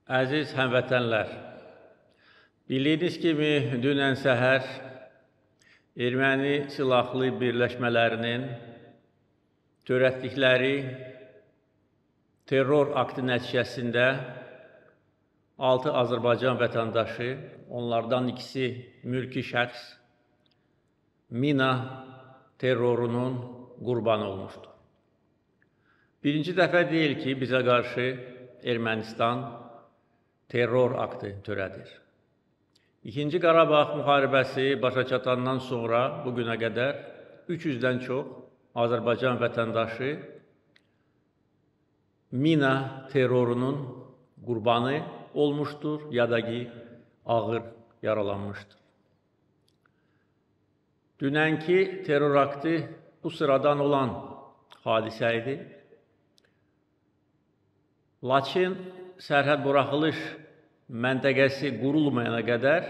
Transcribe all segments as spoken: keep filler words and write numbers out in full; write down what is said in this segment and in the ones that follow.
Əziz həmvətənlər, bildiyiniz kimi dünən səhər erməni silahlı birləşmələrinin törətdikləri terror aktı nəticəsində altı Azərbaycan vətəndaşı, onlardan ikisi mülki şəxs, mina terrorunun qurbanı olmuşdur. Birinci dəfə deyil ki, bizə qarşı Ermənistan terror aktı törədir. İkinci Qarabağ müharibəsi başa çatandan sonra bugünə qədər üç yüzdən çox Azərbaycan vətəndaşı mina terrorunun qurbanı olmuşdur, ya da ki, ağır yaralanmışdır. Dünənki terror aktı bu sıradan olan hadisə idi. Lakin sərhəd buraxılış məntəqəsi qurulmayana qədər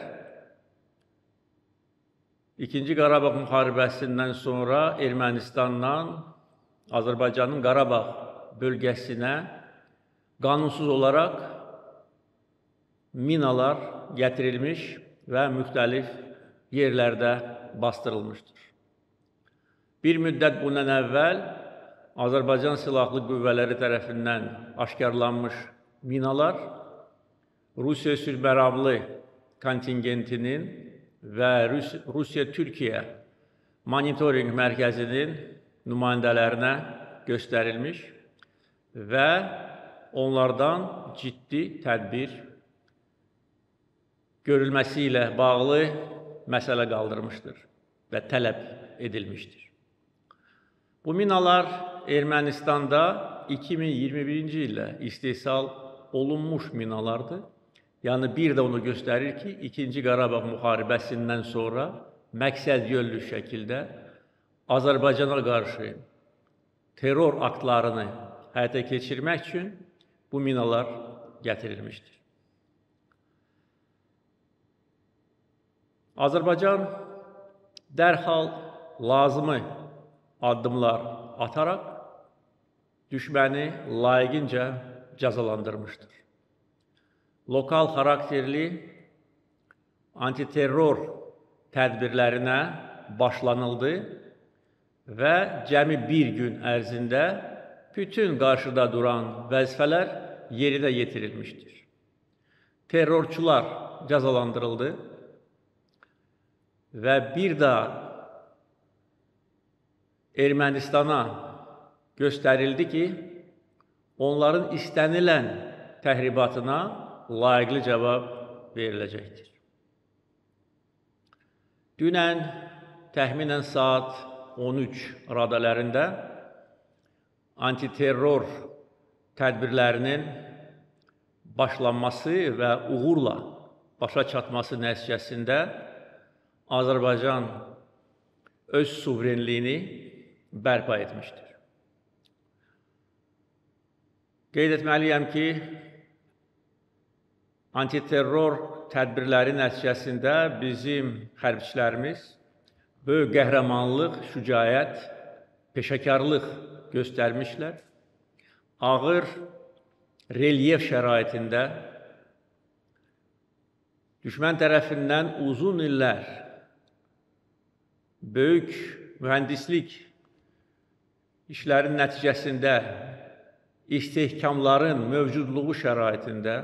İkinci Qarabağ müharibəsindən sonra Ermənistandan Azərbaycanın Qarabağ bölgəsinə qanunsuz olaraq minalar gətirilmiş və müxtəlif yerlərdə bastırılmışdır. Bir müddət bundan əvvəl Azərbaycan Silahlı Qüvvələri tərəfindən aşkarlanmış minalar Rusiya sülhməramlı kontingentinin və Rusiya-Türkiyə monitoring mərkəzinin nümayəndələrinə göstərilmiş və onlardan ciddi tədbir görülməsi ilə bağlı məsələ qaldırmışdır və tələb edilmişdir. Bu minalar Ermənistanda iki min iyirmi birinci ildə istehsal olunmuş minalardır. Yəni, bir də onu göstərir ki, İkinci Qarabağ müharibəsindən sonra məqsəd yönlü şəkildə Azərbaycana qarşı terror aktlarını həyata keçirmək üçün bu minalar gətirilmişdir. Azərbaycan dərhal lazımı addımlar ataraq düşməni layiqincə cəzalandırmışdır. Lokal xarakterli antiterror tədbirlərinə başlanıldı və cəmi bir gün ərzində bütün qarşıda duran vəzifələr yerinə yetirilmişdir. Terrorçular cəzalandırıldı və bir daha Ermənistana göstərildi ki, onların istənilən təhribatına layiqli cavab veriləcəkdir. Dünən təxminən saat on üç radələrində antiterror tədbirlərinin başlanması və uğurla başa çatması nəticəsində Azərbaycan öz suverenliyini bərpa etmişdir. Qeyd etməliyəm ki, antiterror tədbirləri nəticəsində bizim hərbçilərimiz böyük qəhrəmanlıq, şücaət, peşəkarlıq göstərmişlər. Ağır relyef şəraitində düşmən tərəfindən uzun illər böyük mühəndislik işlərin nəticəsində istehkamların mövcudluğu şəraitində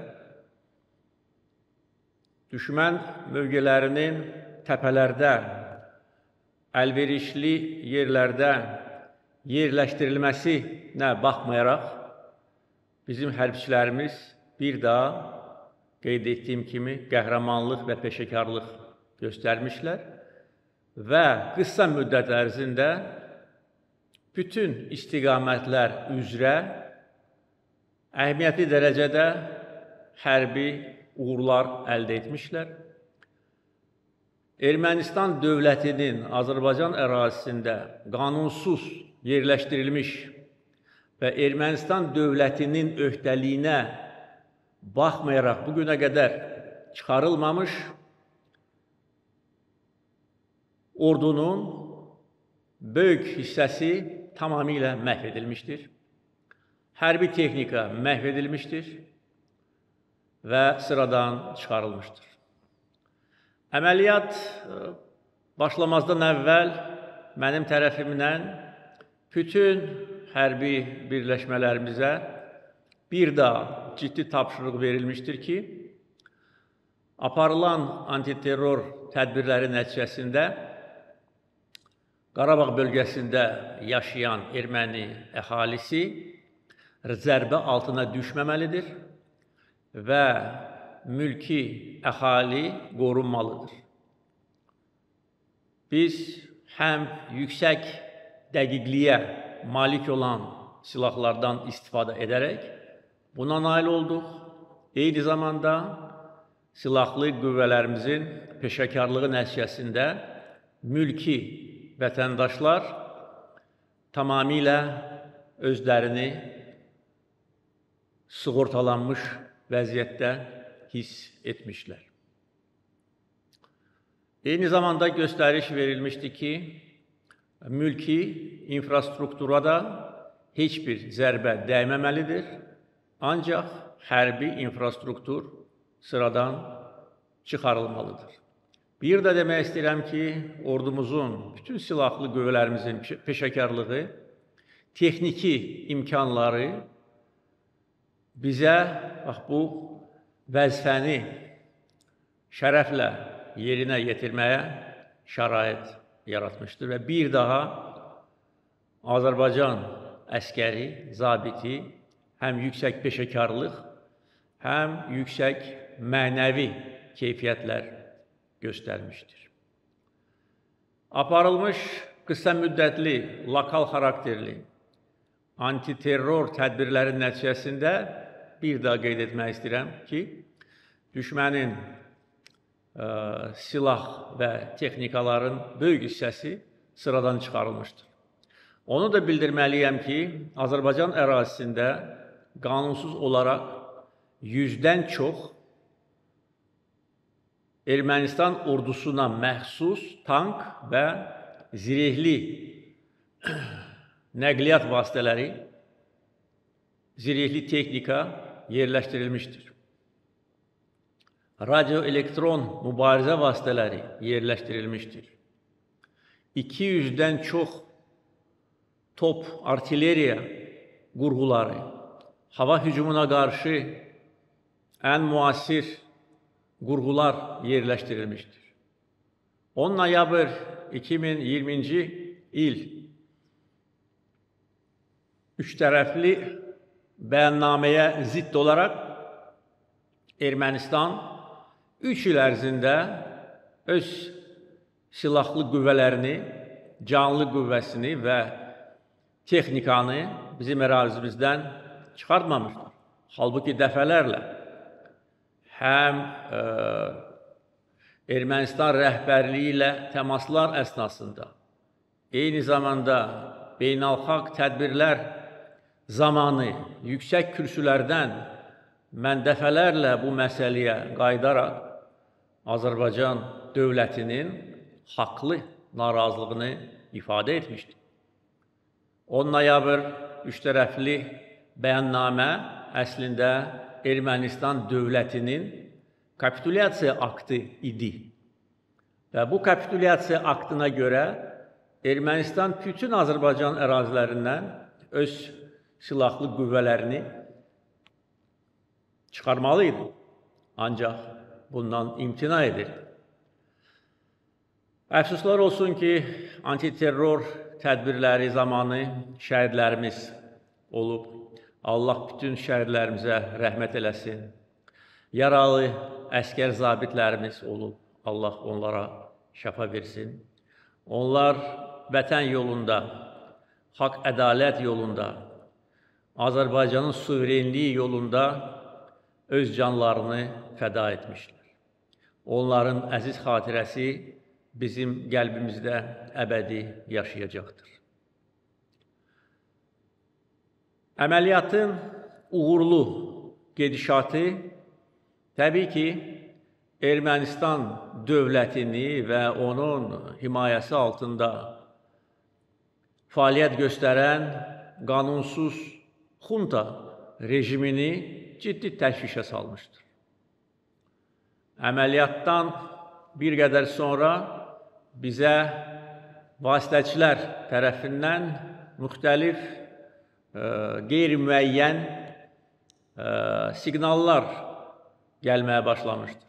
düşmən mövqelərinin təpələrdə, əlverişli yerlərdə yerləşdirilməsinə baxmayaraq, bizim hərbçilərimiz bir daha qeyd etdiyim kimi qəhrəmanlıq və peşəkarlıq göstərmişlər və qısa müddət ərzində bütün istiqamətlər üzrə əhəmiyyətli dərəcədə hərbi uğurlar əldə etmişlər. Ermənistan dövlətinin Azərbaycan ərazisində qanunsuz yerləşdirilmiş və Ermənistan dövlətinin öhdəliyinə baxmayaraq bugünə qədər çıxarılmamış ordunun böyük hissəsi tamamilə məhv edilmişdir. Hərbi texnika məhv edilmişdir. və sıradan çıxarılmışdır. Əməliyyat başlamazdan əvvəl mənim tərəfimdən bütün hərbi birləşmələrimizə bir daha ciddi tapşırıq verilmişdir ki, aparılan antiterror tədbirləri nəticəsində Qarabağ bölgəsində yaşayan erməni əhalisi zərbə altına düşməməlidir və mülki əhali qorunmalıdır. Biz həm yüksək dəqiqliyə malik olan silahlardan istifadə edərək buna nail olduq. Eyni zamanda silahlı qüvvələrimizin peşəkarlığı nəticəsində mülki vətəndaşlar tamamilə özlərini sığortalanmış vəziyyətdə hiss etmişlər. Eyni zamanda göstəriş verilmişdi ki, mülki infrastruktura da heç bir zərbə dəyməməlidir, ancaq hərbi infrastruktur sıradan çıxarılmalıdır. Bir də demək istəyirəm ki, ordumuzun, bütün silahlı qüvvələrimizin peşəkarlığı, texniki imkanları bizə bax, bu vəzifəni şərəflə yerinə yetirməyə şərait yaratmışdır və bir daha Azərbaycan əskəri, zabiti həm yüksək peşəkarlıq, həm yüksək mənəvi keyfiyyətlər göstərmişdir. Aparılmış qısa müddətli, lokal xarakterli antiterror tədbirlərin nəticəsində bir daha qeyd etmək istəyirəm ki, düşmənin ə, silah və texnikaların böyük hissəsi sıradan çıxarılmışdır. Onu da bildirməliyəm ki, Azərbaycan ərazisində qanunsuz olaraq yüzdən çox Ermənistan ordusuna məxsus tank və zirehli nəqliyyat vasitələri, zirehli texnika yerləşdirilmişdir. Radioelektron mübarizə vasitələri yerləşdirilmişdir. iki yüzdən çox top artilleriya qurğuları, hava hücumuna qarşı ən müasir qurğular yerləşdirilmişdir. on noyabr iki min iyirminci il üç tərəfli bəyannaməyə zidd olaraq Ermənistan üç il ərzində öz silahlı qüvvələrini, canlı qüvvəsini və texnikanı bizim ərazimizdən çıxartmamışdır. Halbuki dəfələrlə həm ə, Ermənistan rəhbərliyi ilə təmaslar əsnasında, eyni zamanda beynəlxalq tədbirlər zamanı yüksək kürsülərdən mən dəfələrlə bu məsələyə qayıdaraq Azərbaycan dövlətinin haqlı narazılığını ifadə etmişdir. on noyabr üç tərəfli bəyannamə əslində Ermənistan dövlətinin kapitulyasiya aktı idi. Və bu kapitulyasiya aktına görə Ermənistan bütün Azərbaycan ərazilərindən öz silahlı qüvvələrini çıxarmalı idi. Ancaq bundan imtina edir. Əfsuslar olsun ki, antiterror tədbirləri zamanı şəhidlərimiz olub. Allah bütün şəhidlərimizə rəhmət eləsin. Yaralı əskər zabitlərimiz olub. Allah onlara şəfa versin. Onlar vətən yolunda, haqq ədalət yolunda, Azərbaycanın suverenliyi yolunda öz canlarını fəda etmişlər. Onların əziz xatirəsi bizim qəlbimizdə əbədi yaşayacaqdır. Əməliyyatın uğurlu gedişatı təbii ki, Ermənistan dövlətini və onun himayəsi altında fəaliyyət göstərən qanunsuz xunta rejimini ciddi təşvişə salmışdır. əməliyyatdan bir qədər sonra bizə vasitəçilər tərəfindən müxtəlif qeyri-müəyyən siqnallar gəlməyə başlamışdır.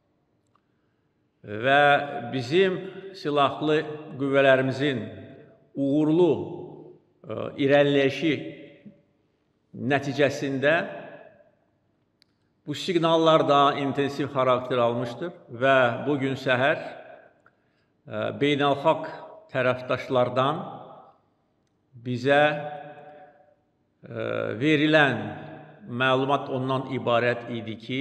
Və bizim silahlı qüvvələrimizin uğurlu irəliləyişi nəticəsində bu siqnallar daha intensiv xarakter almışdır və bugün səhər beynəlxalq tərəfdaşlardan bizə verilən məlumat ondan ibarət idi ki,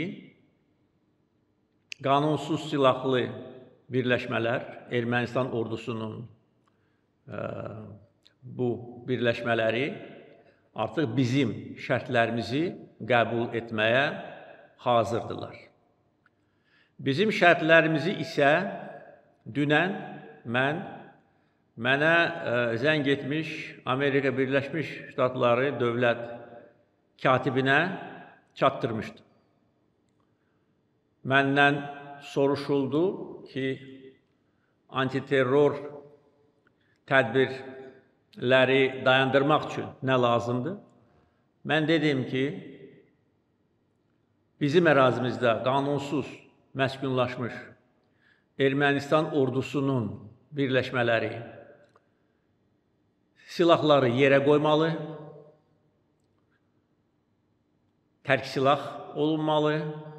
qanunsuz silahlı birləşmələr, Ermənistan ordusunun bu birləşmələri artıq bizim şərtlərimizi qəbul etməyə hazırdırlar. Bizim şərtlərimizi isə dünən mən mənə zəng etmiş Amerika Birləşmiş Ştatları dövlət katibinə çatdırmışdı. Məndən soruşuldu ki, antiterror tədbirləri dayandırmaq üçün nə lazımdır? Mən dedim ki, bizim ərazimizdə qanunsuz məskunlaşmış Ermənistan ordusunun birləşmələri silahları yerə qoymalı, tərk silah olunmalı,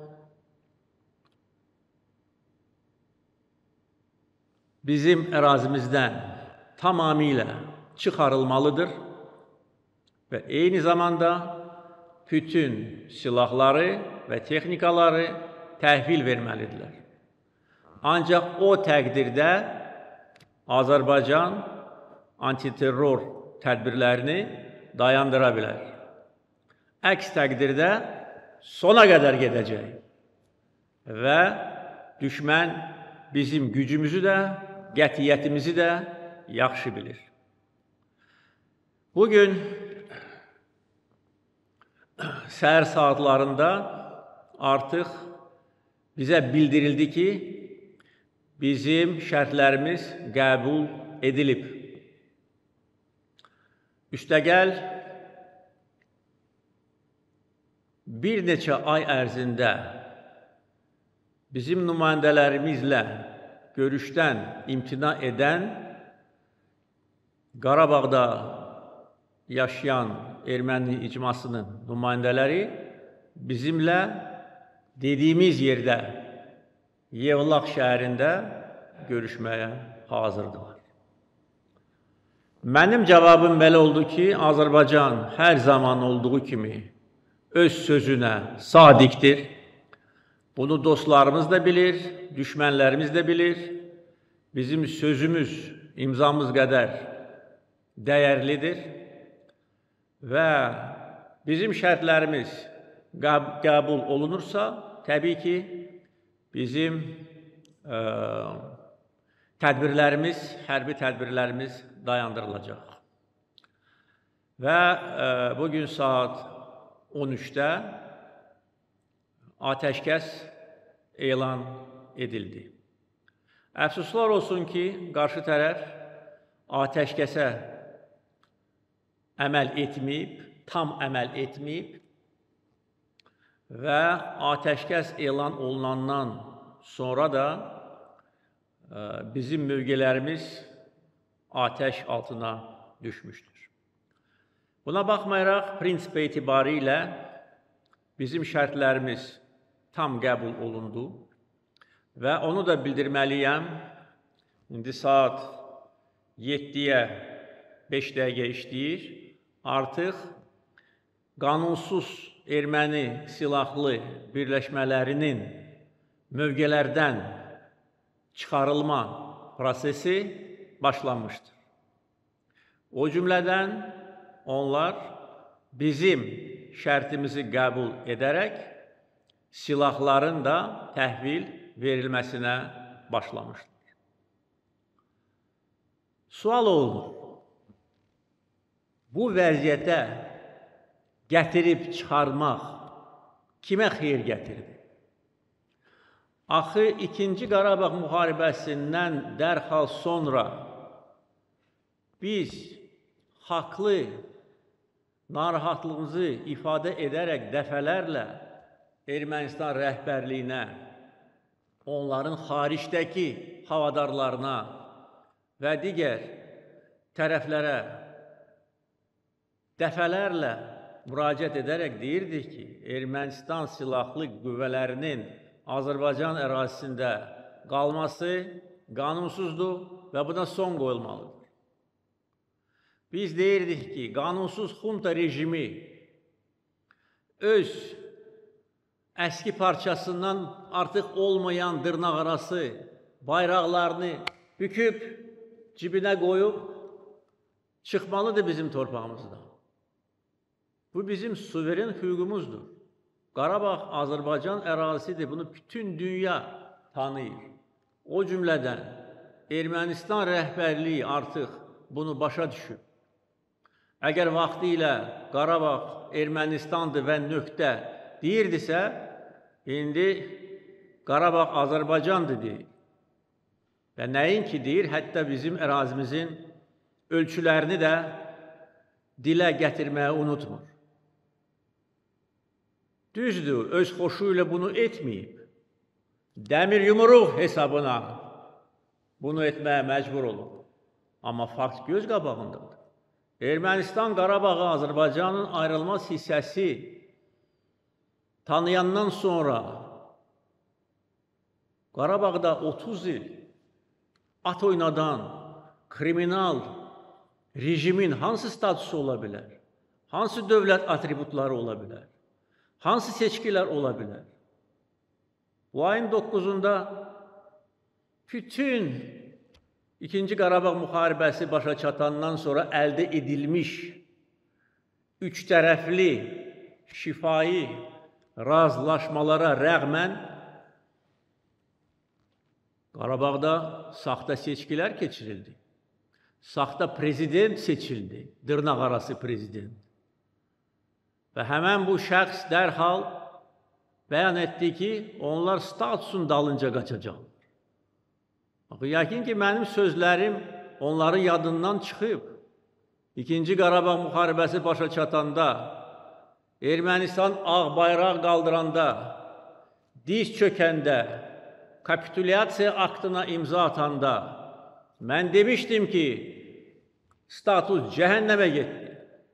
bizim ərazimizdən tamamilə çıxarılmalıdır və eyni zamanda bütün silahları və texnikaları təhvil verməlidirlər. Ancaq o təqdirdə Azərbaycan antiterror tədbirlərini dayandıra bilər. Əks təqdirdə sona qədər gedəcək və düşmən bizim gücümüzü də, qətiyyətimizi də yaxşı bilir. Bugün səhər saatlarında artıq bizə bildirildi ki, bizim şərtlərimiz qəbul edilib. Üstəgəl, bir neçə ay ərzində bizim nümayəndələrimizlə görüşdən imtina edən Qarabağda yaşayan erməni icmasının nümayəndələri bizimlə dediyimiz yerdə Yevlax şəhərində görüşməyə hazırdılar. Mənim cavabım belə oldu ki, Azərbaycan hər zaman olduğu kimi öz sözünə sadiqdir. Bunu dostlarımız da bilir, düşmənlərimiz də bilir. Bizim sözümüz imzamız qədər dəyərlidir və bizim şərtlərimiz qəbul olunursa, təbii ki, bizim ə, tədbirlərimiz, hərbi tədbirlərimiz dayandırılacaq. Və ə, bugün saat on üçdə atəşkəs elan edildi. Əfsuslar olsun ki, qarşı tərəf atəşkəsə əməl etməyib, tam əməl etməyib və atəşkəs elan olunandan sonra da bizim mövqelərimiz atəş altına düşmüşdür. Buna baxmayaraq, prinsip etibarilə bizim şərtlərimiz tam qəbul olundu və onu da bildirməliyəm. İndi saat yeddiyə beş dəqiqə işləyir. Artıq qanunsuz erməni silahlı birləşmələrinin mövqelərdən çıxarılma prosesi başlanmışdır. O cümlədən onlar bizim şərtimizi qəbul edərək silahların da təhvil verilməsinə başlamışdır. Sual olunur, bu vəziyyətə gətirib çıxarmaq kimə xeyir gətirdi? Axı ikinci Qarabağ müharibəsindən dərhal sonra biz haqlı narahatlığımızı ifadə edərək dəfələrlə Ermənistan rəhbərliyinə, onların xaricdəki havadarlarına və digər tərəflərə dəfələrlə müraciət edərək deyirdik ki, Ermənistan silahlı qüvvələrinin Azərbaycan ərazisində qalması qanunsuzdur və buna son qoyulmalıdır. Biz deyirdik ki, qanunsuz xunta rejimi öz əski parçasından artıq olmayan dırnaqarası bayraqlarını büküb, cibinə qoyub, çıxmalıdır bizim torpağımızdan. Bu bizim suveren hüququmuzdur. Qarabağ Azərbaycan ərazisidir, bunu bütün dünya tanıyır. O cümlədən Ermənistan rəhbərliyi artıq bunu başa düşüb. Əgər vaxtı ilə Qarabağ Ermənistandır və nöqtə deyirdisə, indi Qarabağ Azərbaycandır deyir. Və nəinki deyir, hətta bizim ərazimizin ölçülərini də dilə gətirməyi unutmur. Düzdür, öz xoşu ilə bunu etməyib. Dəmir yumruq hesabına bunu etməyə məcbur olub. Amma fakt göz qabağındadır. Ermənistan Qarabağı Azərbaycanın ayrılmaz hissəsi tanıyandan sonra Qarabağda otuz il at oynadan kriminal rejimin hansı statusu ola bilər? Hansı dövlət atributları ola bilər? Hansı seçkilər ola bilər? Bu ayın doqquzunda bütün İkinci Qarabağ müharibəsi başa çatandan sonra əldə edilmiş üç tərəfli şifai razılaşmalara rəğmən Qarabağda saxta seçkilər keçirildi. Saxta prezident seçildi, dırnaqarası prezident. Və həmən bu şəxs dərhal bəyan etdi ki, onlar statusun dalınca qaçacaq. Yəqin ki, mənim sözlərim onların yadından çıxıb. İkinci Qarabağ müharibəsi başa çatanda, Ermənistan ağ bayraq qaldıranda, diz çökəndə, kapitulyasiya aktına imza atanda, mən demişdim ki, status cəhənnəmə getdi.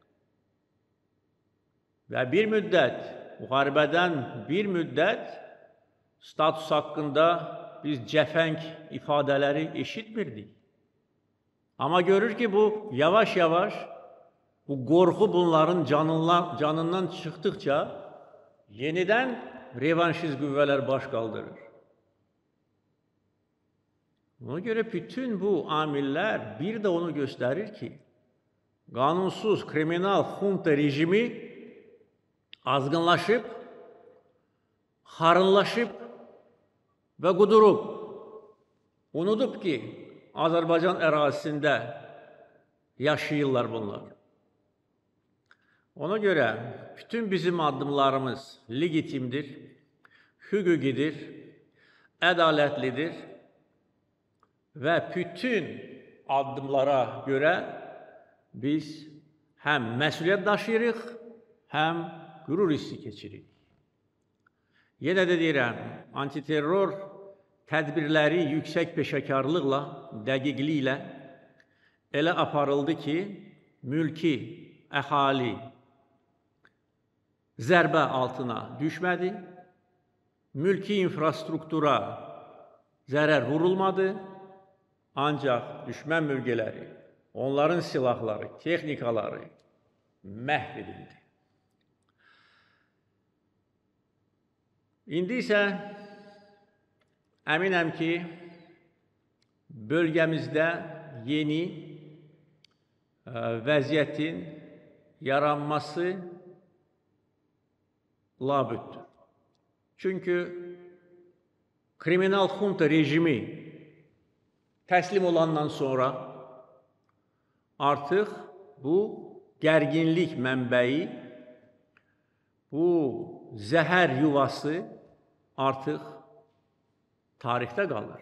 Və bir müddət, müharibədən bir müddət status haqqında biz cəfəng ifadələri eşitmirdik. Amma görür ki, bu yavaş-yavaş, bu qorxu bunların canından, canından çıxdıqca yenidən revanşist qüvvələr baş qaldırır. Ona görə bütün bu amillər bir də onu göstərir ki, qanunsuz, kriminal xunta rejimi azğınlaşıb, xarınlaşıb və qudurub. Unudub ki, Azərbaycan ərazisində yaşayırlar bunlar. Ona görə bütün bizim addımlarımız legitimdir, hüquqidir, ədalətlidir və bütün addımlara görə biz həm məsuliyyət daşıyırıq, həm qürur hissi keçirik. Yenə də deyirəm, antiterror tədbirləri yüksək peşəkarlıqla, dəqiqliklə elə aparıldı ki, mülki, əhali zərbə altına düşmədi, mülki infrastruktura zərər vurulmadı, ancaq düşmən mövqeləri, onların silahları, texnikaları məhv edildi. İndi isə əminəm ki, bölgəmizdə yeni vəziyyətin yaranması labüddür. Çünki kriminal xunta rejimi təslim olandan sonra artıq bu gərginlik mənbəyi, bu zəhər yuvası artıq tarixdə qalır.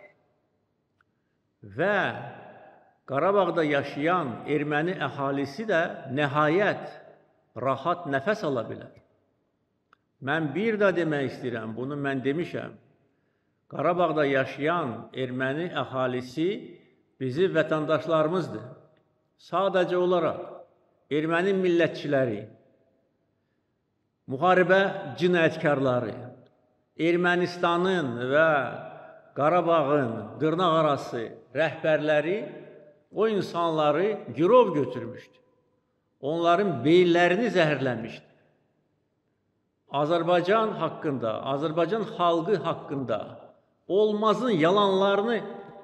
Və Qarabağda yaşayan erməni əhalisi də nəhayət rahat nəfəs ala bilər. Mən bir də demək istəyirəm, bunu mən demişəm. Qarabağda yaşayan erməni əhalisi bizim vətəndaşlarımızdır. Sadəcə olaraq erməni millətçiləri, müharibə cinayətkarları, Ermənistanın və Qarabağın dırnaqarası rəhbərləri o insanları girov götürmüşdü. Onların beyinlərini zəhərləmişdi. Azərbaycan haqqında, Azərbaycan xalqı haqqında olmazın yalanlarını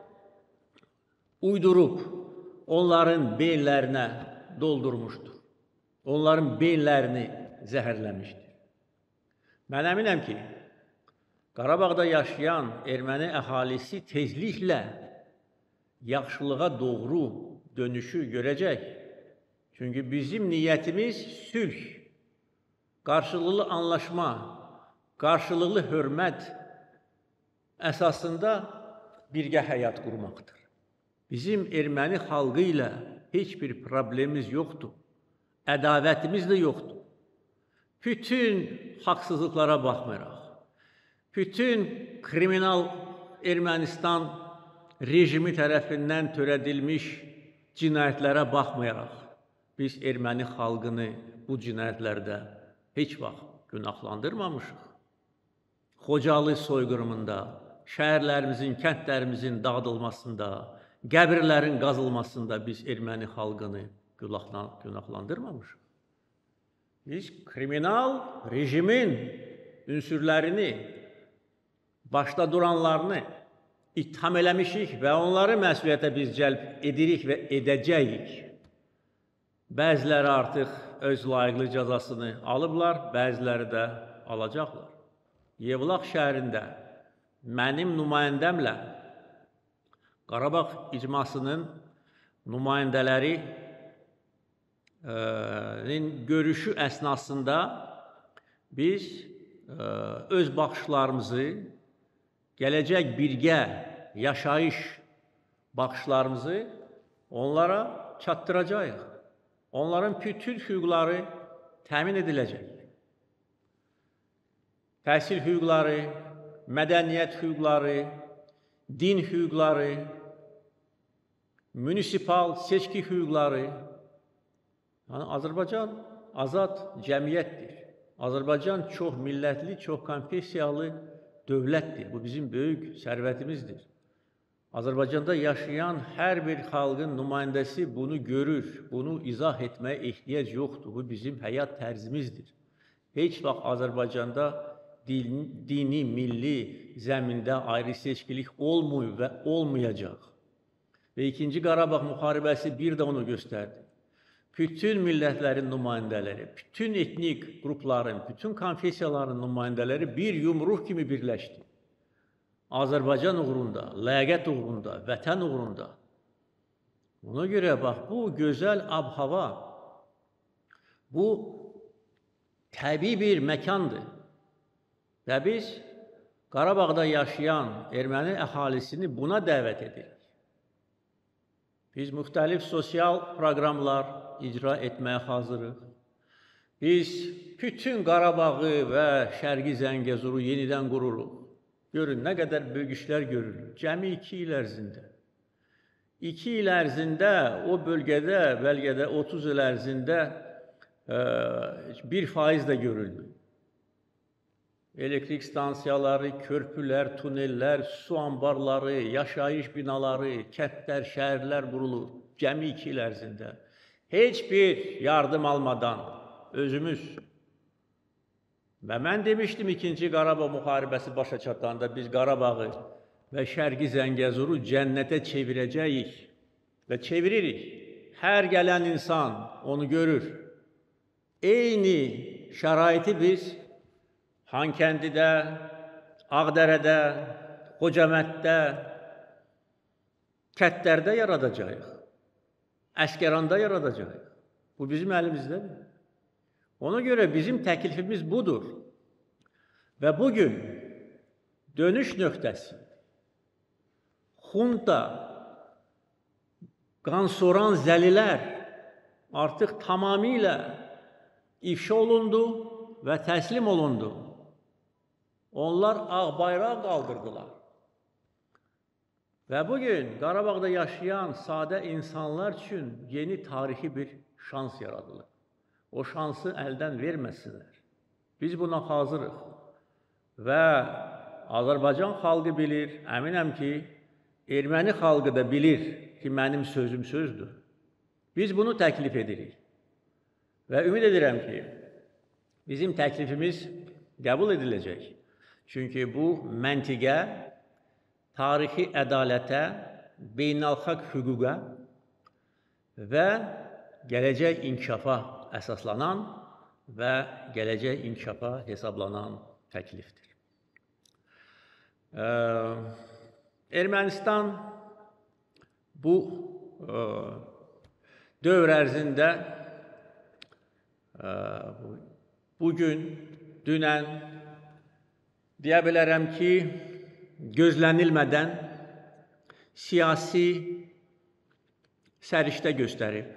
uydurub onların beyinlərinə doldurmuşdur. Onların beyinlərini zəhərləmişdir. Mən əminəm ki, Qarabağda yaşayan erməni əhalisi tezliklə yaxşılığa doğru dönüşü görəcək. Çünki bizim niyyətimiz sülh, qarşılıqlı anlaşma, qarşılıqlı hörmət əsasında birgə həyat qurmaqdır. Bizim erməni xalqı ilə heç bir problemimiz yoxdur, ədavətimiz də yoxdur. Bütün haqsızlıqlara baxmayaraq, bütün kriminal Ermənistan rejimi tərəfindən törədilmiş cinayətlərə baxmayaraq, biz erməni xalqını bu cinayətlərdə heç vaxt günahlandırmamışıq. Xocalı soyqırımında, şəhərlərimizin, kəndlərimizin dağıdılmasında, qəbirlərin qazılmasında biz erməni xalqını günahlandırmamışıq. Biz kriminal rejimin ünsürlərini, başda duranlarını itham eləmişik və onları məsuliyyətə biz cəlb edirik və edəcəyik. Bəziləri artıq öz layiqli cəzasını alıblar, bəziləri də alacaqlar. Yevlax şəhərində mənim nümayəndəmlə Qarabağ icmasının nümayəndələrinin görüşü əsnasında biz öz baxışlarımızı, gələcək birgə yaşayış baxışlarımızı onlara çatdıracağıq. Onların bütün hüquqları təmin ediləcək. Təhsil hüquqları, mədəniyyət hüquqları, din hüquqları, munisipal seçki hüquqları. Yəni, Azərbaycan azad cəmiyyətdir. Azərbaycan çox millətli, çox konfessiyalı dövlətdir. Bu bizim böyük sərvətimizdir. Azərbaycanda yaşayan hər bir xalqın nümayəndəsi bunu görür, bunu izah etməyə ehtiyac yoxdur. Bu bizim həyat tərzimizdir. Heç vaxt Azərbaycanda dini, milli zəmində ayrı seçkilik olmuyor və olmayacaq. Və ikinci Qarabağ müharibəsi bir də onu göstərdi. Bütün millətlərin nümayəndələri, bütün etnik qrupların, bütün konfessiyaların nümayəndələri bir yumruq kimi birləşdi. Azərbaycan uğrunda, ləyaqət uğrunda, vətən uğrunda. Ona görə bax, bu gözəl ab-hava, bu təbii bir məkandır. Və biz Qarabağda yaşayan erməni əhalisini buna dəvət edirik. Biz müxtəlif sosial proqramlar icra etməyə hazırıq. Biz bütün Qarabağı və Şərqi Zəngəzuru yenidən qururuq. Görün, nə qədər böyük işlər görülür. Cəmi iki il ərzində. İki il ərzində o bölgədə, bəlkə də otuz il ərzində bir faiz də görüldü. Elektrik stansiyaları, körpülər, tunellər, su anbarları, yaşayış binaları, kəndlər, şəhərlər qurulur. Cəmi iki il ərzində. Heç bir yardım almadan özümüz. Və mən demişdim, ikinci Qarabağ müharibəsi başa çatanda biz Qarabağı və Şərqi Zəngəzuru cənnətə çevirəcəyik və çeviririk. Hər gələn insan onu görür. Eyni şəraiti biz Xankəndidə, Ağdərədə, Xocavənddə, Kətlərdə yaradacağıq. Əskəranda yaradacağıq. Bu bizim əlimizdədir. Ona görə bizim təklifimiz budur. Və bugün dönüş nöqtəsi, xunta, qansoran zəlilər artıq tamamilə ifşa olundu və təslim olundu. Onlar ağ bayraq qaldırdılar. Və bugün Qarabağda yaşayan sadə insanlar üçün yeni tarixi bir şans yaradılır. O şansı əldən verməsinlər. Biz buna hazırıq. Və Azərbaycan xalqı bilir, əminəm ki, erməni xalqı da bilir ki, mənim sözüm sözdür. Biz bunu təklif edirik. Və ümid edirəm ki, bizim təklifimiz qəbul ediləcək. Çünki bu məntiqə, tarixi ədalətə, beynəlxalq hüquqa və gələcək inkişafa əsaslanan və gələcək inkişafa hesablanan təklifdir. Ermənistan bu dövr ərzində bugün, dünən deyə bilərəm ki, gözlənilmədən siyasi səriştə göstərib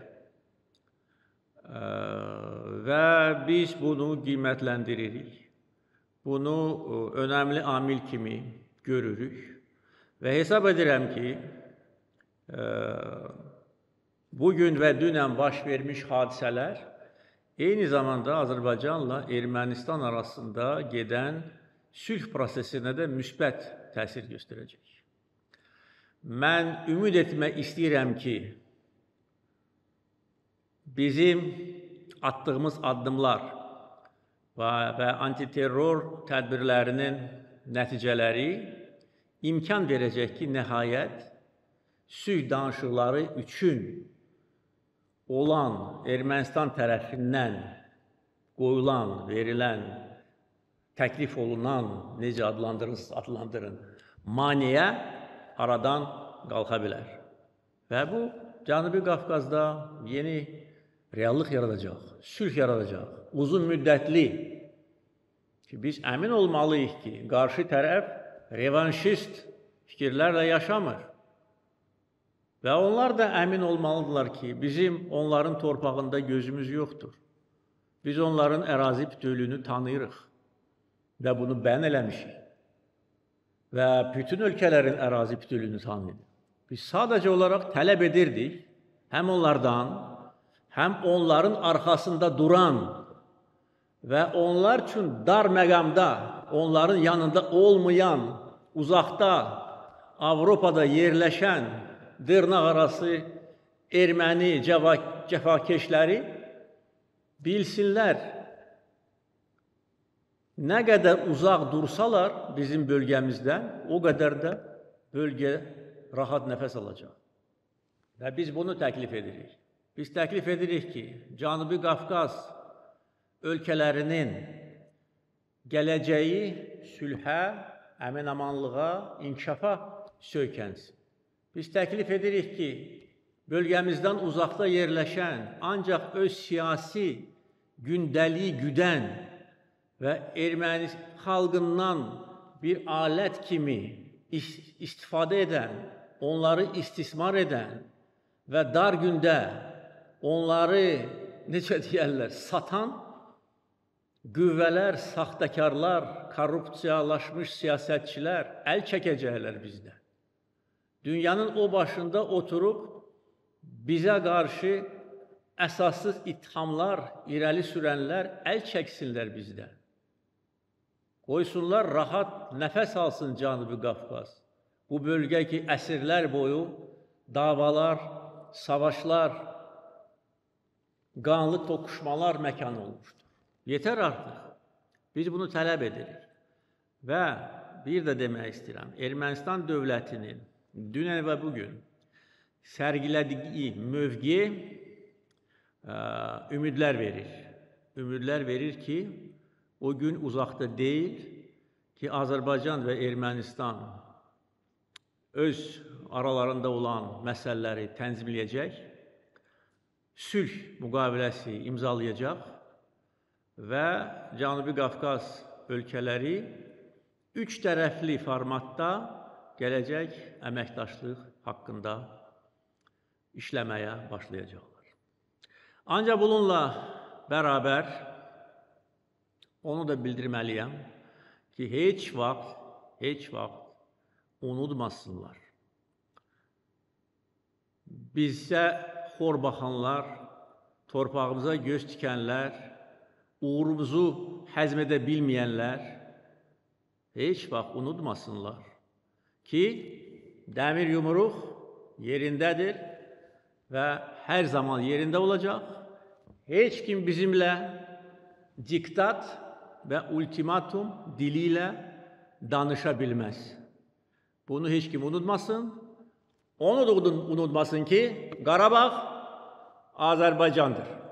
və biz bunu qiymətləndiririk. Bunu önəmli amil kimi görürük və hesab edirəm ki, bugün və dünən baş vermiş hadisələr eyni zamanda Azərbaycanla Ermənistan arasında gedən sülh prosesinə də müsbət təsir göstərəcək. Mən ümid etmək istəyirəm ki, bizim attığımız addımlar və antiterror tədbirlərinin nəticələri imkan verəcək ki, nəhayət sülh danışıqları üçün olan Ermənistan tərəfindən qoyulan, verilən, təklif olunan, necə adlandırırsınız, adlandırın, maneə aradan qalxa bilər. Və bu, Cənubi Qafqazda yeni reallıq yaradacaq, sülh yaradacaq, uzun müddətli ki, biz əmin olmalıyıq ki, qarşı tərəf revanşist fikirlərlə yaşamır. Və onlar da əmin olmalıdırlar ki, bizim onların torpağında gözümüz yoxdur. Biz onların ərazi bütövlüyünü tanıyırıq və bunu bəyan eləmişik. Və bütün ölkələrin ərazi bütövlüyünü tanıyırıq. Biz sadəcə olaraq tələb edirdik, həm onlardan, həm onların arxasında duran və onlar üçün dar məqamda, onların yanında olmayan, uzaqda, Avropada yerləşən dırnaq arası erməni cəfakeşləri bilsinlər, nə qədər uzaq dursalar bizim bölgəmizdən, o qədər də bölgə rahat nəfəs alacaq. Və biz bunu təklif edirik. Biz təklif edirik ki, Cənubi Qafqaz ölkələrinin gələcəyi sülhə, əmin-amanlığa, inkişafa söykənsin. Biz təklif edirik ki, bölgəmizdən uzaqda yerləşən, ancaq öz siyasi gündəliyi güdən və erməni xalqından bir alət kimi istifadə edən, onları istismar edən və dar gündə onları, necə deyərlər, satan qüvvələr, saxtakarlar, korrupsiyalaşmış siyasətçilər əl çəkəcəklər bizdən. Dünyanın o başında oturub bizə qarşı əsassız ittihamlar, irəli sürənlər əl çəksinlər bizdən. Qoysunlar, rahat nəfəs alsın Cənubi Qafqaz. Bu bölgə ki, əsrlər boyu davalar, savaşlar, qanlı toqquşmalar məkanı olmuşdur. Yetər artıq. Biz bunu tələb edirik. Və bir də demək istəyirəm, Ermənistan dövlətinin dünən və bugün sərgilədiyi mövqe ümidlər verir. Ümidlər verir ki, o gün uzaqda deyil ki, Azərbaycan və Ermənistan öz aralarında olan məsələləri tənzimləyəcək, sülh müqaviləsi imzalayacaq və Cənubi Qafqaz ölkələri üç tərəfli formatda gələcək əməkdaşlıq haqqında işləməyə başlayacaqlar. Ancaq bununla bərabər onu da bildirməliyəm ki, heç vaxt, heç vaxt unutmasınlar. Bizə xor baxanlar, torpağımıza göz tikənlər, uğurumuzu həzm edə bilməyənlər heç vaxt unutmasınlar ki, dəmir yumruq yerindədir və hər zaman yerində olacaq. Heç kim bizimlə diktat və ultimatum dili ilə danışa bilməz. Bunu heç kim unutmasın. Onu da unutmasın ki, Qarabağ Azərbaycandır.